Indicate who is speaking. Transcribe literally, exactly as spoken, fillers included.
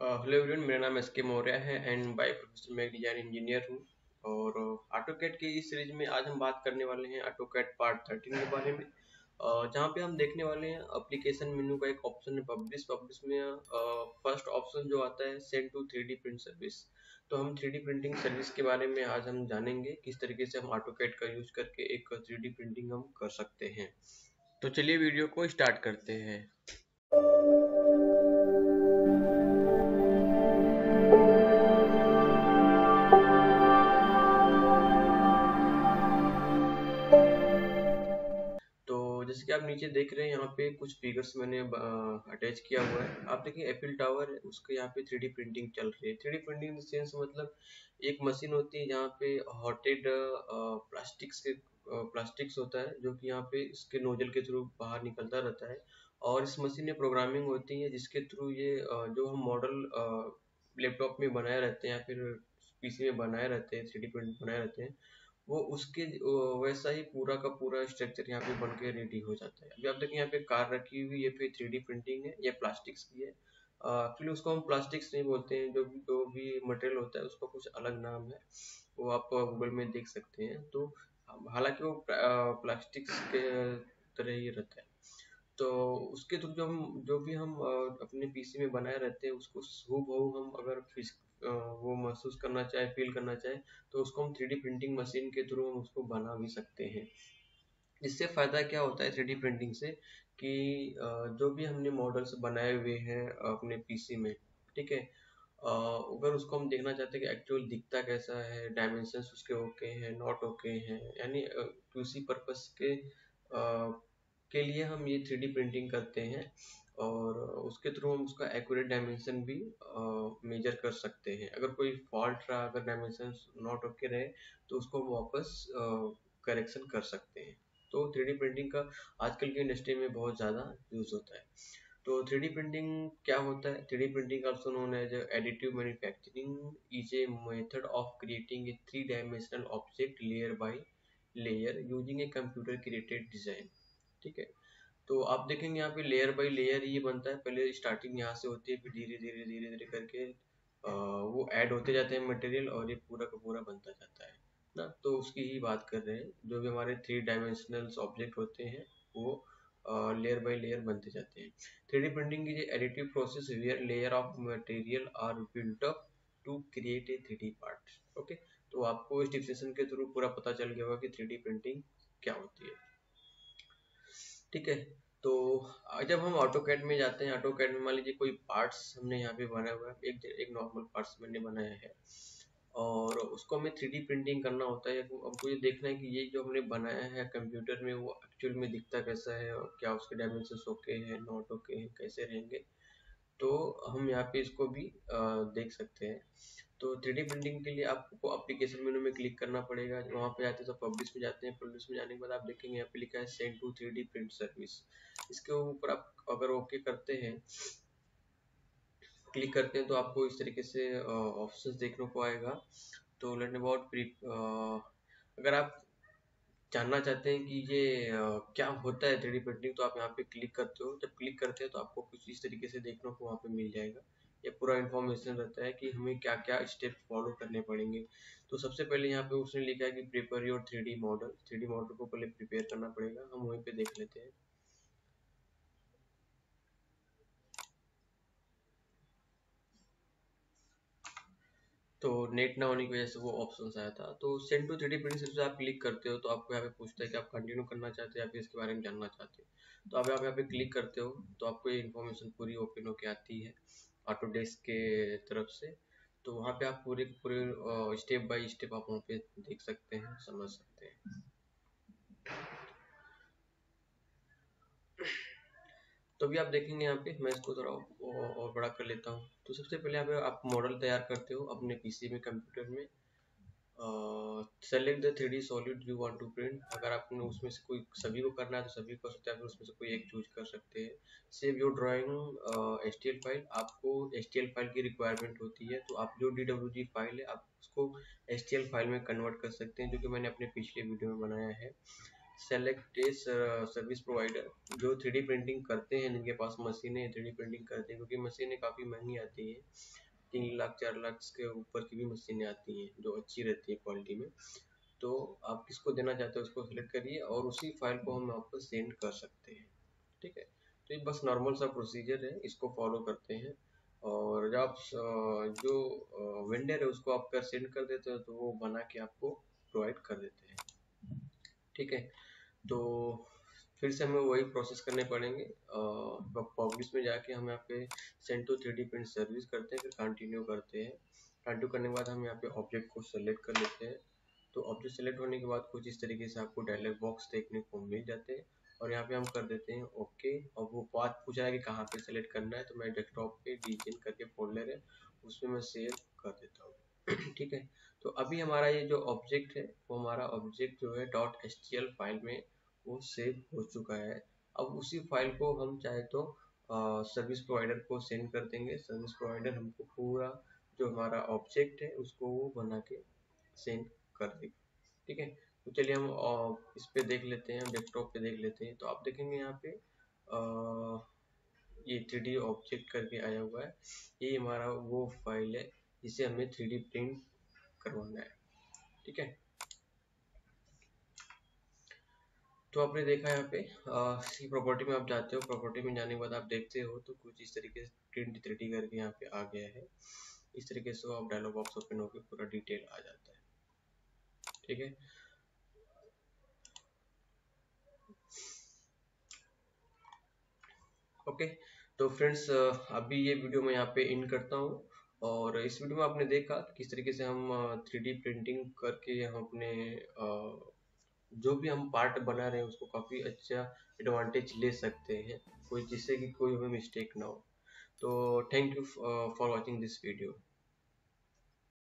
Speaker 1: Hello everyone, मेरा नाम S के मौर्य है एंड बाय प्रोफेशन मैं एक डिजाइन इंजीनियर हूँ। और ऑटोकैड की इस सीरीज में आज हम बात करने वाले हैं ऑटोकैड पार्ट थर्टीन के बारे में। अ, जहाँ पे हम देखने वाले हैं एप्लीकेशन मेन्यू का एक ऑप्शन है पब्लिश। पब्लिश में फर्स्ट ऑप्शन जो आता है send to three D print service. तो हम थ्री डी प्रिंटिंग सर्विस के बारे में आज हम जानेंगे किस तरीके से हम ऑटोकैड का यूज करके एक थ्री डी प्रिंटिंग हम कर सकते हैं। तो चलिए वीडियो को स्टार्ट करते हैं। तो जैसे कि आप नीचे देख रहे हैं, यहाँ पे कुछ फिगर्स मैंने अटैच किया हुआ है। आप देखिए एफिल टावर है, उसके यहाँ पे थ्री डी प्रिंटिंग चल रही है। Three D printing in sense मतलब एक मशीन होती है जहाँ पे हॉटेड प्लास्टिक्स के प्लास्टिक्स होता है जो कि यहाँ पे इसके नोजल के थ्रू बाहर निकलता रहता है। और इस मशीन में प्रोग्रामिंग होती है जिसके थ्रू ये अ, जो हम मॉडल लैपटॉप में बनाए रहते हैं या फिर पीसी में बनाए रहते हैं, थ्री डी प्रिंट बनाए रहते हैं, वो उसके अ, वैसा ही पूरा का पूरा स्ट्रक्चर यहाँ पे बन के रेडी हो जाता है। अभी आप देखें यहाँ पे कार रखी हुई है, ये थ्री डी प्रिंटिंग है, ये प्लास्टिक्स की है। एक्चुअली उसको हम प्लास्टिक्स नहीं बोलते हैं, जो भी जो भी मटेरियल होता है उसका कुछ अलग नाम है, वो आप गूगल में देख सकते हैं। तो हालांकि वो प्लास्टिक्स के तरह ही रहता है। तो उसके थ्रू जो हम जो भी हम अ, अपने पीसी में बनाए रहते हैं उसको हूबहू हम अगर फिस अ, वो महसूस करना चाहे, फील करना चाहे, तो उसको हम थ्री डी प्रिंटिंग मशीन के थ्रू हम उसको बना भी सकते हैं। इससे फ़ायदा क्या होता है थ्री डी प्रिंटिंग से कि अ, जो भी हमने मॉडल्स बनाए हुए हैं अपने पीसी में, ठीक है, अ, अगर उसको हम देखना चाहते हैं कि एक्चुअल दिखता कैसा है, डायमेंशंस उसके ओके हैं नॉट ओके हैं, यानी उसी पर्पस के अ, के लिए हम ये थ्री डी प्रिंटिंग करते हैं। और उसके थ्रू हम उसका एक्यूरेट डायमेंशन भी मेजर कर सकते हैं। अगर कोई फॉल्ट रहा, अगर डायमेंशन नॉट ओके रहे, तो उसको हम वापस करेक्शन कर सकते हैं। तो थ्री डी प्रिंटिंग का आजकल की इंडस्ट्री में बहुत ज़्यादा यूज़ होता है। तो थ्री डी प्रिंटिंग क्या होता है? Three D printing also known as additive manufacturing is a method of creating a three dimensional object layer by layer using a computer created design. ठीक है, तो आप देखेंगे यहाँ पे लेयर बाय लेयर ये बनता है। पहले स्टार्टिंग यहाँ से होती है, फिर धीरे धीरे धीरे धीरे करके अ, वो ऐड होते जाते हैं मटेरियल और ये पूरा का पूरा बनता जाता है ना। तो उसकी ही बात कर रहे हैं, जो भी हमारे थ्री डायमेंशनल ऑब्जेक्ट होते हैं वो लेयर बाय लेयर बनते जाते हैं। थ्री डी प्रिंटिंग की additive process where layer of material are built up to create a three D part. Okay, तो आपको इस डिस्कशन के थ्रू पूरा पता चल गया होगा कि थ्री डी प्रिंटिंग क्या होती है। ठीक है, तो जब हम ऑटोकैड में जाते हैं, ऑटोकैड में मान लीजिए कोई पार्ट्स हमने यहाँ पे बनाया हुआ है, एक एक नॉर्मल पार्ट्स मैंने बनाया है और उसको हमें थ्री डी प्रिंटिंग करना होता है। हमको ये देखना है कि ये जो हमने बनाया है कंप्यूटर में वो एक्चुअल में दिखता कैसा है और क्या उसके डायमेंशंस ओके हैं नॉट ओके हैं कैसे रहेंगे। तो हम यहाँ पे इसको भी अ, देख सकते हैं। तो थ्री डी प्रिंटिंग के लिए आपको एप्लीकेशन मेनू में क्लिक करना पड़ेगा। वहाँ पे जाते हैं तो पब्लिश में जाते हैं। पब्लिश में जाने के बाद आप देखेंगे यहाँ पे लिखा है send to three D print service. इसके ऊपर आप अगर ओके करते हैं, क्लिक करते हैं, तो आपको इस तरीके से ऑप्शंस देखने को आएगा। तो लर्न अबाउट अगर आप जानना चाहते हैं कि ये अ, क्या होता है थ्री डी प्रिंटिंग, तो आप यहाँ पे क्लिक करते हो। जब क्लिक करते हैं तो आपको कुछ इस तरीके से देखने को वहाँ पे मिल जाएगा। ये पूरा इन्फॉर्मेशन रहता है कि हमें क्या क्या स्टेप फॉलो करने पड़ेंगे। तो सबसे पहले यहाँ पे उसने लिखा है कि prepare your three D model. Three D model को पहले प्रिपेयर करना पड़ेगा, हम वहीं पे देख लेते हैं। तो नेट ना होने की वजह से वो ऑप्शन आया था। तो send to three D print service आप क्लिक करते हो तो आपको यहाँ पे पूछता है कि आप कंटिन्यू करना चाहते हैं या फिर इसके बारे में जानना चाहते हैं। तो आप यहाँ पे यहाँ पे क्लिक करते हो तो आपको ये इन्फॉर्मेशन पूरी ओपन होके आती है ऑटोडेस्क के तरफ से। तो वहाँ पे आप पूरे पूरे स्टेप बाय स्टेप आप वहाँ पे देख सकते हैं, समझ सकते हैं। तो अभी आप देखेंगे यहाँ पे, मैं इसको थोड़ा और और बड़ा कर लेता हूँ। तो सबसे पहले यहाँ पे आप मॉडल तैयार करते हो अपने पीसी में, कंप्यूटर में। Select the three D solid you want to print. अगर आपने उसमें से कोई सभी को करना है तो सभी को कर सकते हैं, फिर उसमें से कोई एक चूज कर सकते हैं। Save your drawing H T L file. आपको एच टी एल फाइल की रिक्वायरमेंट होती है, तो आप जो डी डब्ल्यू जी फाइल है आप उसको एच टी एल फाइल में कन्वर्ट कर सकते हैं, जो कि मैंने अपने पिछले वीडियो में बनाया है। सेलेक्ट ए सर्विस प्रोवाइडर जो थ्री डी प्रिंटिंग करते हैं, जिनके पास मशीनें थ्री डी प्रिंटिंग करते हैं, क्योंकि मशीनें काफ़ी महंगी आती हैं, तीन लाख चार लाख के ऊपर की भी मशीनें आती हैं जो अच्छी रहती है क्वालिटी में। तो आप किसको देना चाहते हो उसको सिलेक्ट करिए और उसी फाइल को हम आपको सेंड कर सकते हैं। ठीक है, तो ये बस नॉर्मल सा प्रोसीजर है, इसको फॉलो करते हैं। और जब आप अ, जो वेंडर है उसको आप कर सेंड कर देते हो तो वो बना के आपको प्रोवाइड कर देते हैं। ठीक है, तो फिर से हमें वही प्रोसेस करने पड़ेंगे। पब्लिश में जाके हम यहाँ पे send to three D print service करते हैं, फिर कंटिन्यू करते हैं। कंटिन्यू करने के बाद हम यहाँ पे ऑब्जेक्ट को सेलेक्ट कर लेते हैं। तो ऑब्जेक्ट सेलेक्ट होने के बाद कुछ इस तरीके से आपको डायलॉग बॉक्स देखने को मिल जाते हैं और यहाँ पे हम कर देते हैं ओके। और वो बात पूछ रहा है कि कहाँ पे सेलेक्ट करना है, तो मैं डेस्कटॉप पे डीजन करके फोल्डर है उसमें मैं सेव कर देता हूँ। ठीक है, तो अभी हमारा ये जो ऑब्जेक्ट है वो हमारा ऑब्जेक्ट जो है dot H T L file में वो सेव हो चुका है। अब उसी फाइल को हम चाहे तो सर्विस प्रोवाइडर को सेंड कर देंगे। सर्विस प्रोवाइडर हमको पूरा जो हमारा ऑब्जेक्ट है उसको वो बना के सेंड कर देगा। ठीक है, तो चलिए हम अ, इस पे देख लेते हैं, डेस्कटॉप पे देख लेते हैं। तो आप देखेंगे यहाँ पे आ, ये थ्री डी ऑब्जेक्ट करके आया हुआ है, ये हमारा वो फाइल है जिसे हमें थ्री डी प्रिंट करवाना है। ठीक है, तो आपने देखा यहाँ पे सी प्रॉपर्टी में आप जाते हो, प्रॉपर्टी में जाने के बाद आप देखते हो तो कुछ इस तरीके से प्रिंट थ्री डी करके यहाँ पे आ गया है। इस तरीके से आप डायलॉग बॉक्स ओपन होकर पूरा डिटेल आ जाता है। ठीक है, ओके, तो फ्रेंड्स अभी ये वीडियो मैं यहाँ पे इन करता हूँ। और इस वीडियो में आपने देखा किस तरीके से हम थ्री डी प्रिंटिंग करके हम अपने अ, जो भी हम पार्ट बना रहे हैं उसको काफ़ी अच्छा एडवांटेज ले सकते हैं, कोई जिससे कि कोई हमें मिस्टेक ना हो। तो thank you for watching this video.